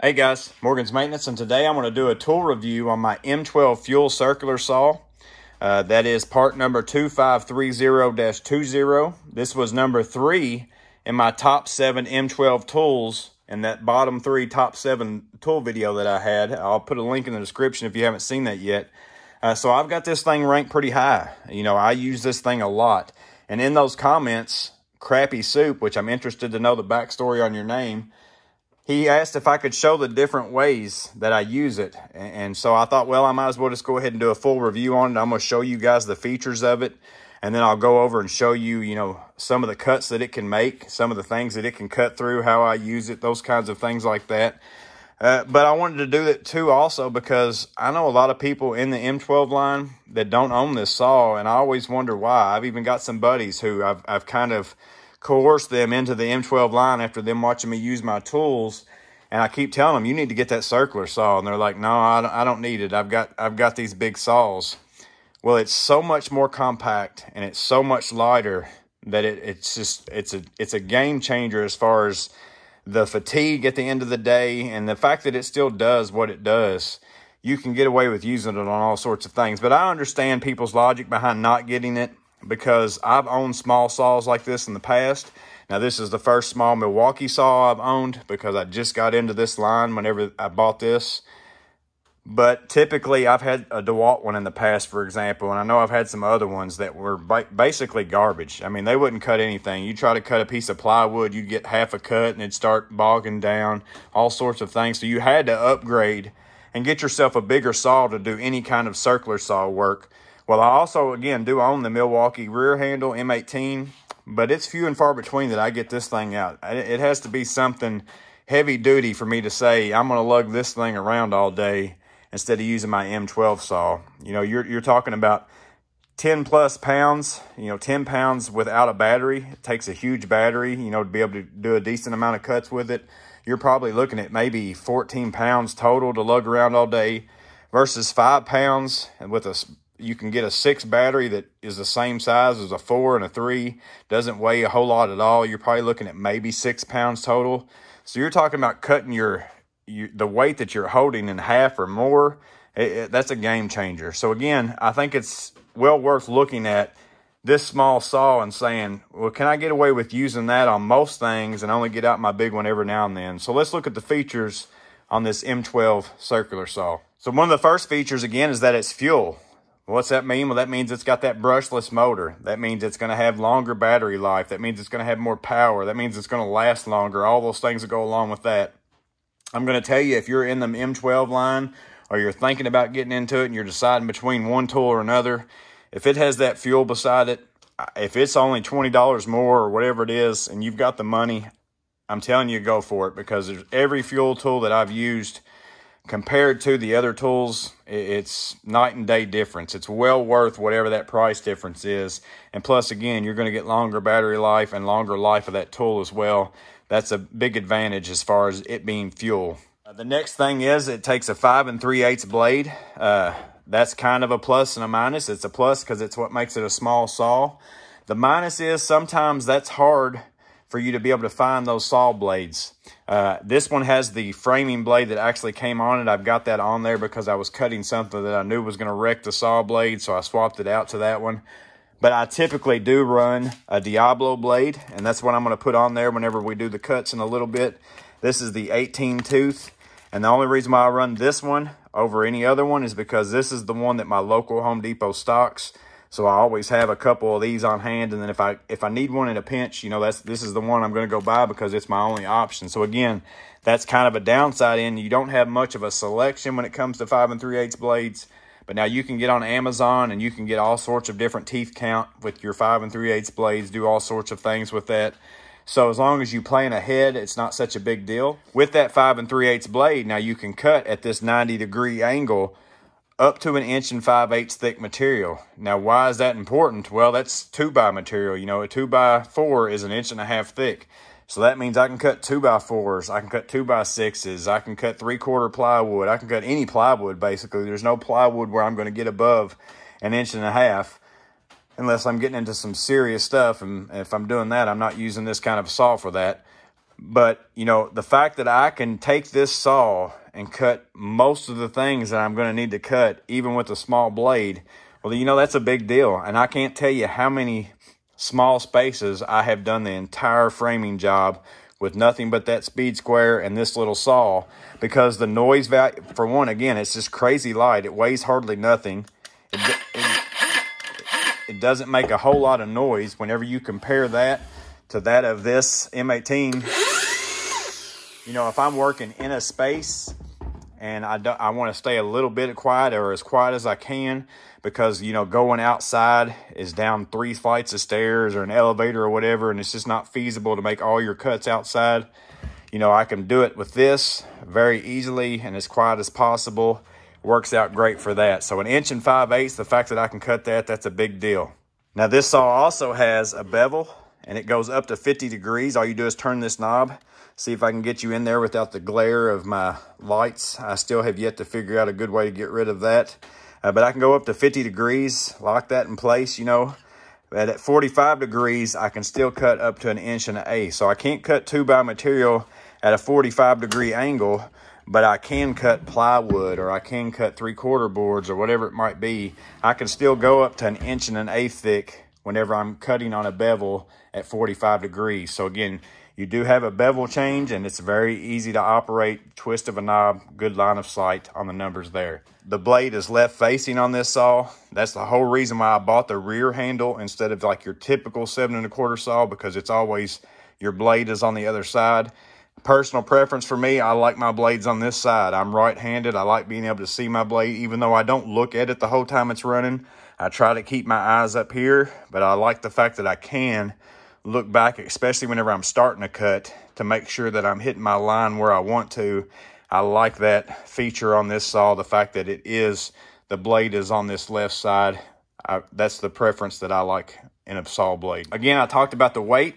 Hey guys, Morgan's Maintenance, and today I'm going to do a tool review on my M12 fuel circular saw. That is part number 2530-20. This was number 3 in my top 7 M12 tools in that bottom 3 top 7 tool video that I had. I'll put a link in the description if you haven't seen that yet. So I've got this thing ranked pretty high. You know, I use this thing a lot. And in those comments, Crappy Soup, which I'm interested to know the backstory on your name, he asked if I could show the different ways that I use it. And so I thought, well, I might as well just go ahead and do a full review on it. I'm going to show you guys the features of it. And then I'll go over and show you, some of the cuts that it can make, some of the things that it can cut through, how I use it, those kinds of things like that. But I wanted to do that too also because I know a lot of people in the M12 line that don't own this saw. And I always wonder why. I've even got some buddies who I've kind of coerce them into the M12 line after them watching me use my tools, and I keep telling them, you need to get that circular saw, and they're like, no, I don't need it. I've got these big saws. Well, it's so much more compact and it's so much lighter that it's a game changer as far as the fatigue at the end of the day, and the fact that it still does what it does. You can get away with using it on all sorts of things, but I understand people's logic behind not getting it, because I've owned small saws like this in the past. Now, this is the first small Milwaukee saw I've owned because I just got into this line whenever I bought this. But typically, I've had a DeWalt one in the past, for example, and I know I've had some other ones that were basically garbage. I mean, they wouldn't cut anything. You try to cut a piece of plywood, you'd get half a cut, and it'd start bogging down, all sorts of things. So you had to upgrade and get yourself a bigger saw to do any kind of circular saw work. Well, I also, again, do own the Milwaukee rear handle M18, but it's few and far between that I get this thing out. It has to be something heavy duty for me to say, I'm going to lug this thing around all day instead of using my M12 saw. You're talking about 10 plus pounds, 10 pounds without a battery. It takes a huge battery, to be able to do a decent amount of cuts with it. You're probably looking at maybe 14 pounds total to lug around all day versus 5 pounds, and you can get a 6 battery that is the same size as a 4 and a 3. Doesn't weigh a whole lot at all. You're probably looking at maybe 6 pounds total. So you're talking about cutting the weight that you're holding in half or more. That's a game changer. So again, I think it's well worth looking at this small saw and saying, well, can I get away with using that on most things and only get out my big one every now and then? So let's look at the features on this M12 circular saw. So one of the first features, again, is that it's fuel. What's that mean? Well, that means it's got that brushless motor. That means it's going to have longer battery life. That means it's going to have more power. That means it's going to last longer. All those things that go along with that. I'm going to tell you, if you're in the M12 line or you're thinking about getting into it and you're deciding between one tool or another, if it has that fuel beside it, if it's only $20 more or whatever it is and you've got the money, I'm telling you, go for it, because there's every fuel tool that I've used compared to the other tools, it's night and day difference. It's well worth whatever that price difference is. And plus, again, you're going to get longer battery life and longer life of that tool as well. That's a big advantage as far as it being fuel. The next thing is it takes a 5 3/8 blade. That's kind of a plus and a minus. It's a plus because it's what makes it a small saw. The minus is sometimes that's hard for you to be able to find those saw blades. This one has the framing blade that actually came on it. I've got that on there because I was cutting something that I knew was going to wreck the saw blade, so I swapped it out to that one. But I typically do run a Diablo blade, and that's what I'm going to put on there whenever we do the cuts in a little bit. This is the 18 tooth, and the only reason why I run this one over any other one is because this is the one that my local Home Depot stocks. So I always have a couple of these on hand, and then if I need one in a pinch, this is the one I'm going to go buy because it's my only option. So again, that's kind of a downside in you don't have much of a selection when it comes to 5 3/8 blades. But now you can get on Amazon and you can get all sorts of different teeth count with your 5 3/8 blades, do all sorts of things with that. So as long as you plan ahead, it's not such a big deal. With that 5 3/8 blade, now you can cut at this 90-degree angle up to 1 5/8 inch thick material. Now, why is that important? Well, that's 2x material. A 2x4 is 1.5 inches thick. So that means I can cut 2x4s. I can cut 2x6s. I can cut 3/4 plywood. I can cut any plywood, basically. There's no plywood where I'm going to get above 1.5 inches unless I'm getting into some serious stuff. And if I'm doing that, I'm not using this kind of saw for that. But, you know, the fact that I can take this saw and cut most of the things that I'm going to need to cut, even with a small blade, well, you know, that's a big deal. And I can't tell you how many small spaces I have done the entire framing job with nothing but that speed square and this little saw, because the noise value, for one, again, it's just crazy light. It weighs hardly nothing. It doesn't make a whole lot of noise whenever you compare that to that of this M18. You know, if I'm working in a space and I want to stay a little bit quiet, or as quiet as I can, because, you know, going outside is down 3 flights of stairs or an elevator or whatever, and it's just not feasible to make all your cuts outside. You know, I can do it with this very easily and as quiet as possible. Works out great for that. So 1 5/8 inches, the fact that I can cut that, that's a big deal. Now this saw also has a bevel, and it goes up to 50 degrees. All you do is turn this knob. See if I can get you in there without the glare of my lights. I still have yet to figure out a good way to get rid of that. But I can go up to 50 degrees, lock that in place, you know. But at 45 degrees, I can still cut up to 1 1/8 inches. So I can't cut 2x material at a 45-degree angle, but I can cut plywood, or I can cut 3/4 boards, or whatever it might be. I can still go up to 1 1/8 inches thick whenever I'm cutting on a bevel at 45 degrees. So again, you do have a bevel change, and it's very easy to operate. Twist of a knob, good line of sight on the numbers there. The blade is left facing on this saw. That's the whole reason why I bought the rear handle instead of like your typical 7 1/4 saw, because it's always, your blade is on the other side. Personal preference for me, I like my blades on this side. I'm right-handed. I like being able to see my blade, even though I don't look at it the whole time it's running. I try to keep my eyes up here, but I like the fact that I can look back, especially whenever I'm starting a cut, to make sure that I'm hitting my line where I want to. I like that feature on this saw, the fact that the blade is on this left side. That's the preference that I like in a saw blade. Again, I talked about the weight,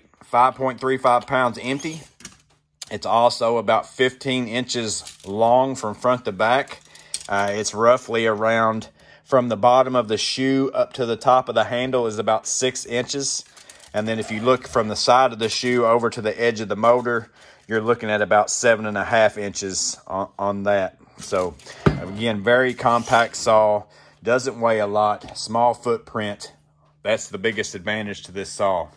5.35 pounds empty. It's also about 15 inches long from front to back. It's roughly around, from the bottom of the shoe up to the top of the handle is about 6 inches. And then if you look from the side of the shoe over to the edge of the motor, you're looking at about 7.5 inches on that. So again, very compact saw, doesn't weigh a lot, small footprint. That's the biggest advantage to this saw.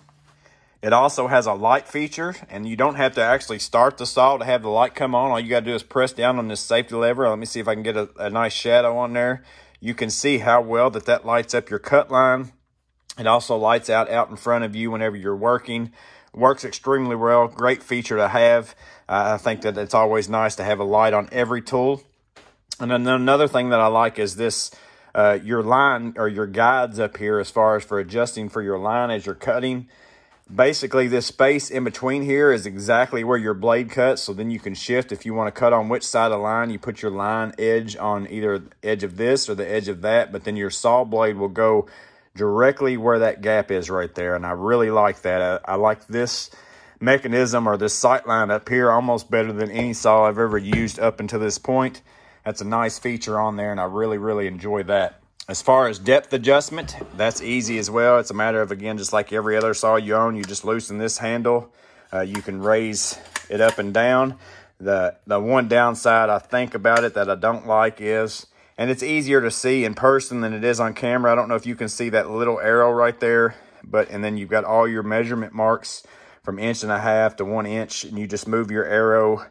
It also has a light feature, and you don't have to actually start the saw to have the light come on. All you got to do is press down on this safety lever. Let me see if I can get a nice shadow on there. You can see how well that lights up your cut line. It also lights out in front of you whenever you're working. Works extremely well. Great feature to have. I think that it's always nice to have a light on every tool. And then another thing that I like is this, your line or your guides up here as far as for adjusting for your line as you're cutting. Basically, this space in between here is exactly where your blade cuts, so then you can shift if you want to cut on which side of the line. You put your line edge on either the edge of this or the edge of that, but then your saw blade will go directly where that gap is right there, and I really like that. I like this mechanism, or this sight line up here, almost better than any saw I've ever used up until this point. That's a nice feature on there, and I really, really enjoy that. As far as depth adjustment, that's easy as well. It's a matter of, again, just like every other saw you own, you just loosen this handle. You can raise it up and down. The one downside I think about it that I don't like is, and it's easier to see in person than it is on camera. I don't know if you can see that little arrow right there, and then you've got all your measurement marks from 1.5 to 1 inch, and you just move your arrow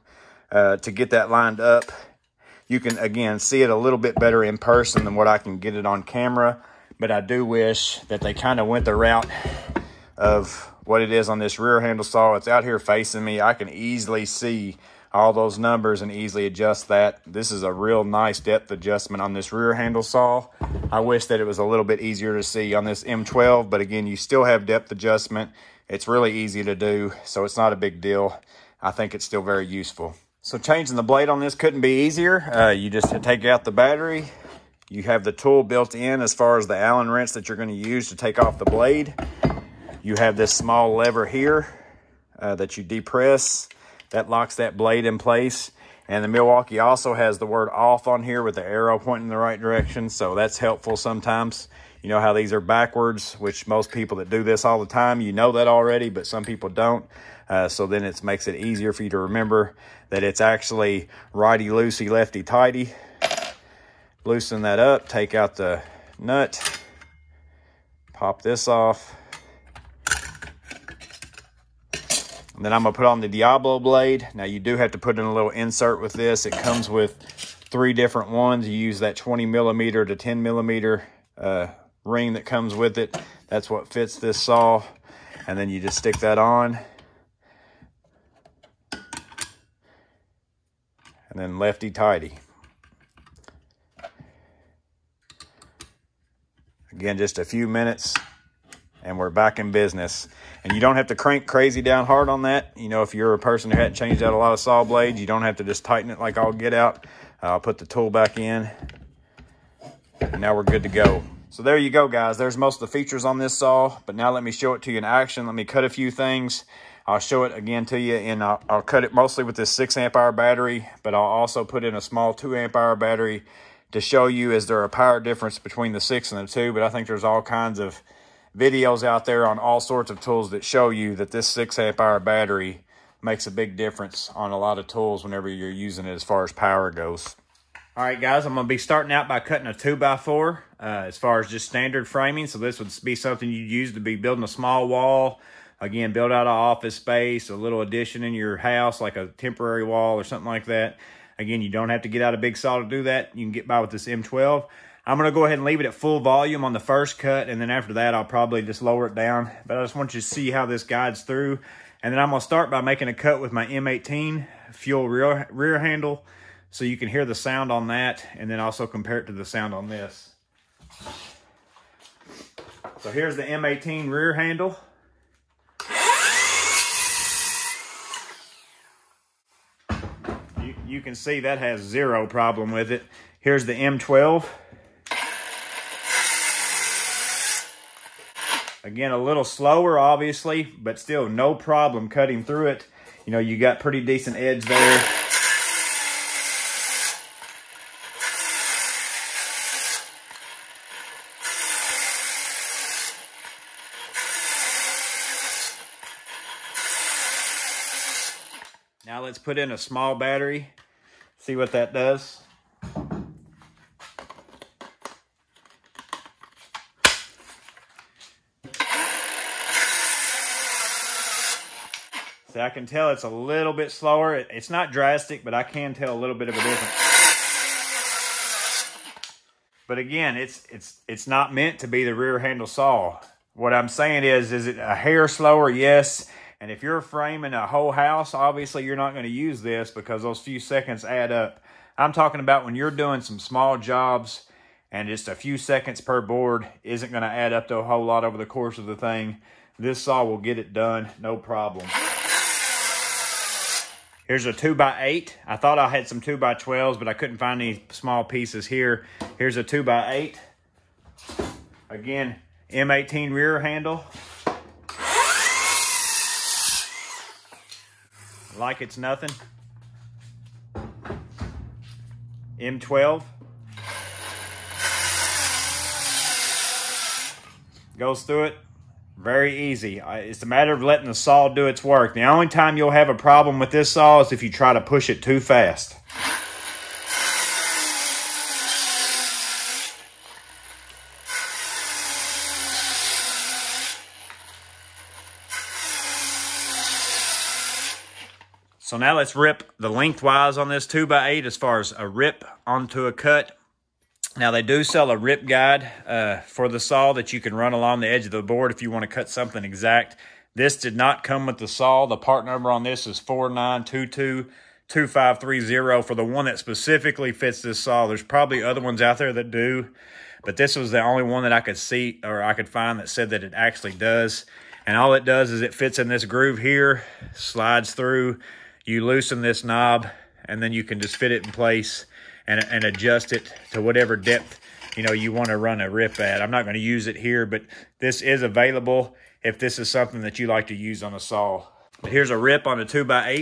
to get that lined up. You can, again, see it a little bit better in person than what I can get it on camera, but I do wish that they kind of went the route of what it is on this rear handle saw. It's out here facing me. I can easily see all those numbers and easily adjust that. This is a real nice depth adjustment on this rear handle saw. I wish that it was a little bit easier to see on this M12, but again, you still have depth adjustment. It's really easy to do, so it's not a big deal. I think it's still very useful. So changing the blade on this couldn't be easier. You just take out the battery. You have the tool built in as far as the Allen wrench that you're going to use to take off the blade. You have this small lever here that you depress. That locks that blade in place. And the Milwaukee also has the word off on here with the arrow pointing in the right direction. So that's helpful sometimes You know how these are backwards, which most people that do this all the time, you know that already, but some people don't. So then it makes it easier for you to remember that it's actually righty-loosey, lefty-tighty. Loosen that up, take out the nut, pop this off. And then I'm going to put on the Diablo blade. Now, you do have to put in a little insert with this. It comes with 3 different ones. You use that 20 millimeter to 10 millimeter ring that comes with it. That's what fits this saw. And then you just stick that on. And then lefty-tighty. Again, just a few minutes and we're back in business. And you don't have to crank crazy down hard on that. You know, if you're a person who hadn't changed out a lot of saw blades, you don't have to just tighten it like all get out. I'll put the tool back in. And now we're good to go. So there you go, guys. There's most of the features on this saw. But now let me show it to you in action. Let me cut a few things. I'll show it again to you, and I'll cut it mostly with this 6 amp hour battery, but I'll also put in a small 2 amp hour battery to show you, is there a power difference between the 6 and the 2, but I think there's all kinds of videos out there on all sorts of tools that show you that this 6 amp hour battery makes a big difference on a lot of tools whenever you're using it as far as power goes. All right, guys, I'm going to be starting out by cutting a 2x4 as far as just standard framing. So this would be something you'd use to be building a small wall. Again, build out an office space, a little addition in your house, like a temporary wall or something like that. Again, you don't have to get out a big saw to do that. You can get by with this M12. I'm going to go ahead and leave it at full volume on the first cut, and then after that, I'll probably just lower it down. But I just want you to see how this guides through. And then I'm going to start by making a cut with my M18 fuel rear handle, so you can hear the sound on that, and then also compare it to the sound on this. So here's the M18 rear handle. You can see that has 0 problem with it. Here's the M12. Again, a little slower, obviously, but still no problem cutting through it. You know, you got pretty decent edge there. Now let's put in a small battery, see what that does. See, I can tell it's a little bit slower. It's not drastic, but I can tell a little bit of a difference. But again, it's not meant to be the rear handle saw. What I'm saying is it a hair slower? Yes. And if you're framing a whole house, obviously you're not going to use this because those few seconds add up. I'm talking about when you're doing some small jobs and just a few seconds per board isn't going to add up to a whole lot over the course of the thing. This saw will get it done, no problem. Here's a 2x8. I thought I had some 2x12s, but I couldn't find any small pieces here. Here's a 2x8. Again, M18 rear handle. Like it's nothing. M12. Goes through it. Very easy. It's a matter of letting the saw do its work. The only time you'll have a problem with this saw is if you try to push it too fast. So now let's rip the lengthwise on this 2x8 as far as a rip onto a cut. Now they do sell a rip guide for the saw that you can run along the edge of the board if you want to cut something exact. This did not come with the saw. The part number on this is 49222530 for the one that specifically fits this saw. There's probably other ones out there that do, but this was the only one that I could see or I could find that said that it actually does. And all it does is it fits in this groove here, slides through. You loosen this knob, and then you can just fit it in place and adjust it to whatever depth, you know, you want to run a rip at. I'm not going to use it here, but this is available if this is something that you like to use on a saw. But here's a rip on a 2x8.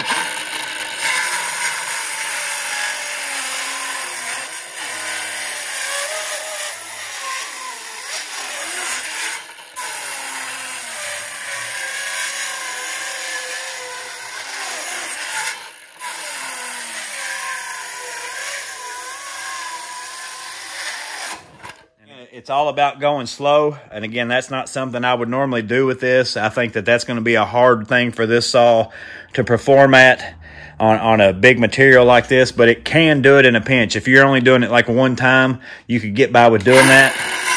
It's all about going slow. And again, that's not something I would normally do with this. I think that that's going to be a hard thing for this saw to perform at on a big material like this, but it can do it in a pinch. If you're only doing it like one time, you could get by with doing that.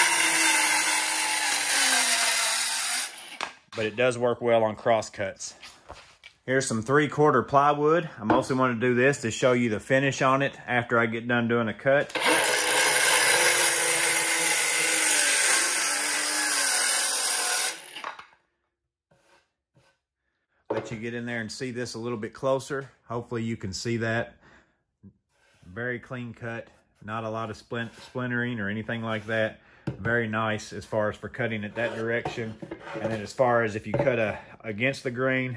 But it does work well on cross cuts. Here's some 3/4 plywood. I mostly want to do this to show you the finish on it after I get done doing a cut. Let you get in there and see this a little bit closer. Hopefully you can see that. Very clean cut, not a lot of splintering or anything like that. Very nice as far as for cutting it that direction. And then as far as if you cut against the grain,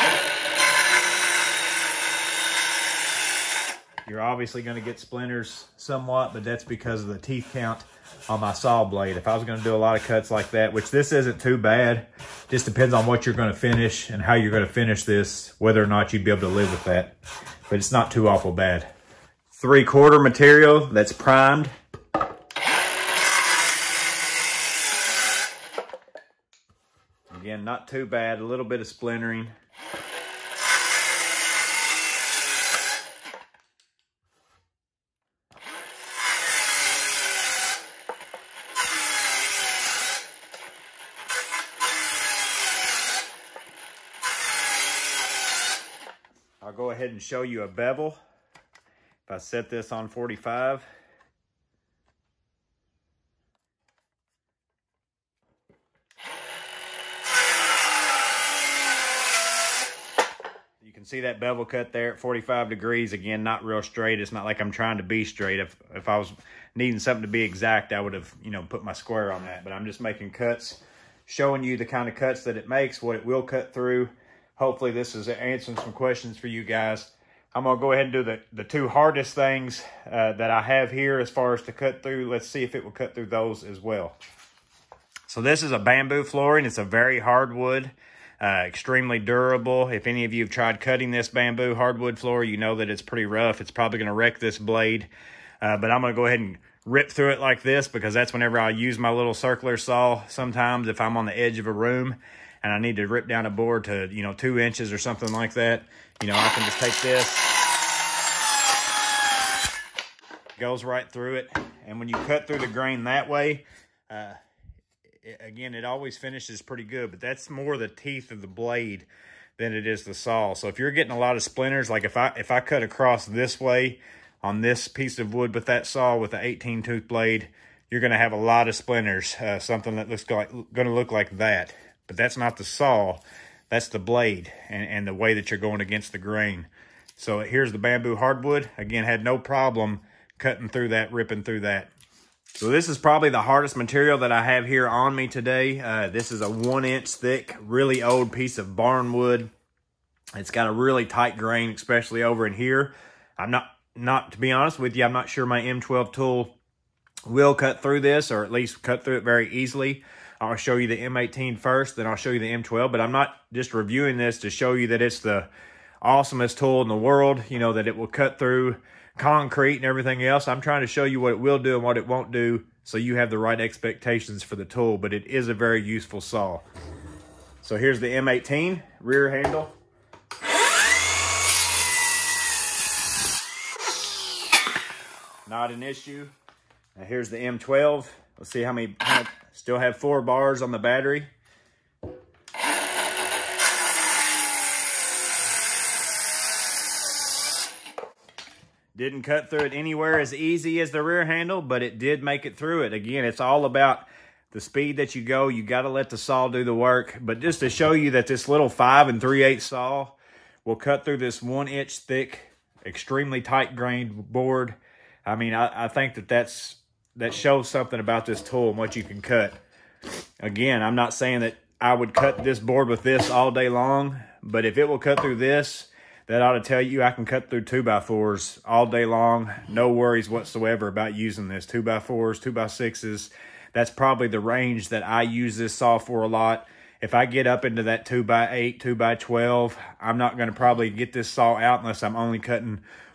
you're obviously going to get splinters somewhat, but that's because of the teeth count on my saw blade. If I was going to do a lot of cuts like that, which this isn't too bad, just depends on what you're going to finish and how you're going to finish this, whether or not you'd be able to live with that. But it's not too awful bad. 3/4 material that's primed. Again, not too bad, a little bit of splintering. I'll go ahead and show you a bevel. If I set this on 45, you can see that bevel cut there at 45 degrees. Again, not real straight. It's not like I'm trying to be straight. If I was needing something to be exact, I would have, put my square on that. But I'm just making cuts, showing you the kind of cuts that it makes, what it will cut through. Hopefully this is answering some questions for you guys. I'm going to go ahead and do the two hardest things that I have here as far as to cut through. Let's see if it will cut through those as well. So this is a bamboo flooring. It's a very hard wood, extremely durable. If any of you have tried cutting this bamboo hardwood floor, you know that it's pretty rough. It's probably going to wreck this blade. But I'm going to go ahead and rip through it like this because that's whenever I use my little circular saw sometimes if I'm on the edge of a room and I need to rip down a board to, 2 inches or something like that. I can just take this, goes right through it. And when you cut through the grain that way, again, it always finishes pretty good, but that's more the teeth of the blade than it is the saw. So if you're getting a lot of splinters, like if I cut across this way on this piece of wood with that saw with the 18 tooth blade, you're going to have a lot of splinters, something that looks like going to look like that. But that's not the saw, that's the blade and the way that you're going against the grain. So here's the bamboo hardwood. Again, had no problem cutting through that, ripping through that. So this is probably the hardest material that I have here on me today. This is a 1 inch thick, really old piece of barn wood. It's got a really tight grain, especially over in here. I'm not to be honest with you, I'm not sure my M12 tool will cut through this, or at least cut through it very easily. I'll show you the M18 first, then I'll show you the M12, but I'm not just reviewing this to show you that it's the awesomest tool in the world, that it will cut through concrete and everything else. I'm trying to show you what it will do and what it won't do so you have the right expectations for the tool, but it is a very useful saw. So here's the M18 rear handle. Not an issue. Now here's the M12. Let's see how many, still have 4 bars on the battery. Didn't cut through it anywhere as easy as the rear handle, but it did make it through it. Again, it's all about the speed that you go. You got to let the saw do the work. But just to show you that this little 5 3/8 saw will cut through this 1 inch thick, extremely tight grained board. I mean, I think that shows something about this tool and what you can cut. Again, I'm not saying that I would cut this board with this all day long, but if it will cut through this, that ought to tell you I can cut through 2x4s all day long. No worries whatsoever about using this. 2x4s, 2x6s. That's probably the range that I use this saw for a lot. If I get up into that 2x8, 2x12, I'm not going to probably get this saw out unless I'm only cutting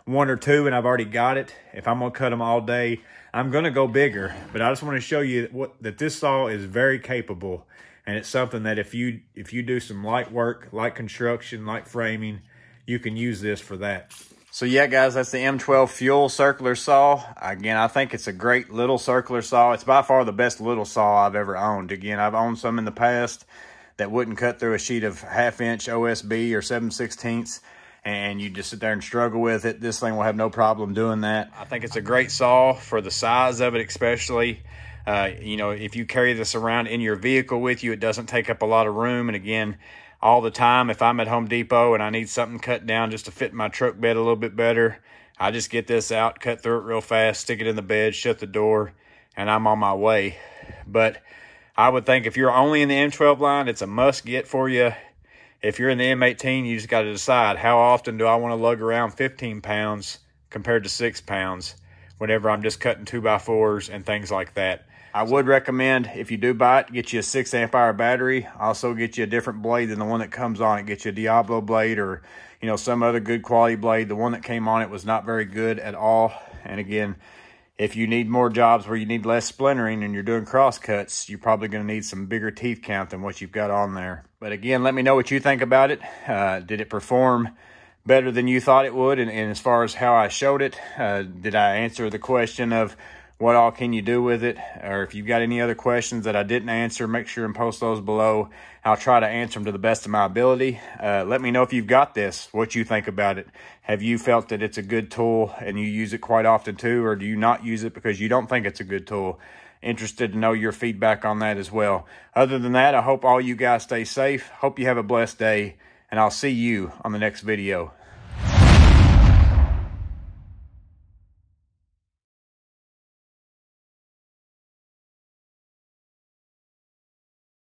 one or two and I've already got it. If I'm gonna cut them all day, I'm gonna go bigger. But I just want to show you that this saw is very capable, and it's something that if you do some light work, light construction, light framing, you can use this for that. So yeah, guys, that's the M12 Fuel circular saw. Again, I think it's a great little circular saw. It's by far the best little saw I've ever owned. Again, I've owned some in the past that wouldn't cut through a sheet of 1/2" OSB or 7/16, and you just sit there and struggle with it. This thing will have no problem doing that. I think it's a great saw for the size of it, especially. You know, if you carry this around in your vehicle with you, it doesn't take up a lot of room. And again, all the time, if I'm at Home Depot and I need something cut down just to fit my truck bed a little bit better, I just get this out, cut through it real fast, stick it in the bed, shut the door, and I'm on my way. But I would think if you're only in the M12 line, it's a must get for you. If you're in the M18, you just got to decide, how often do I want to lug around 15 pounds compared to 6 pounds whenever I'm just cutting 2x4s and things like that. I would recommend, if you do buy it, get you a 6 amp hour battery. Also get you a different blade than the one that comes on it. Get you a Diablo blade or, you know, some other good quality blade. The one that came on it was not very good at all. And again, if you need more jobs where you need less splintering and you're doing cross cuts, you're probably going to need some bigger teeth count than what you've got on there. But again, let me know what you think about it. Did it perform better than you thought it would? And as far as how I showed it, did I answer the question of what all can you do with it? Or if you've got any other questions that I didn't answer, make sure and post those below. I'll try to answer them to the best of my ability. Let me know if you've got this, what you think about it. Have you felt that it's a good tool and you use it quite often too, or do you not use it because you don't think it's a good tool? Interested to know your feedback on that as well. Other than that, I hope all you guys stay safe. Hope you have a blessed day, and I'll see you on the next video.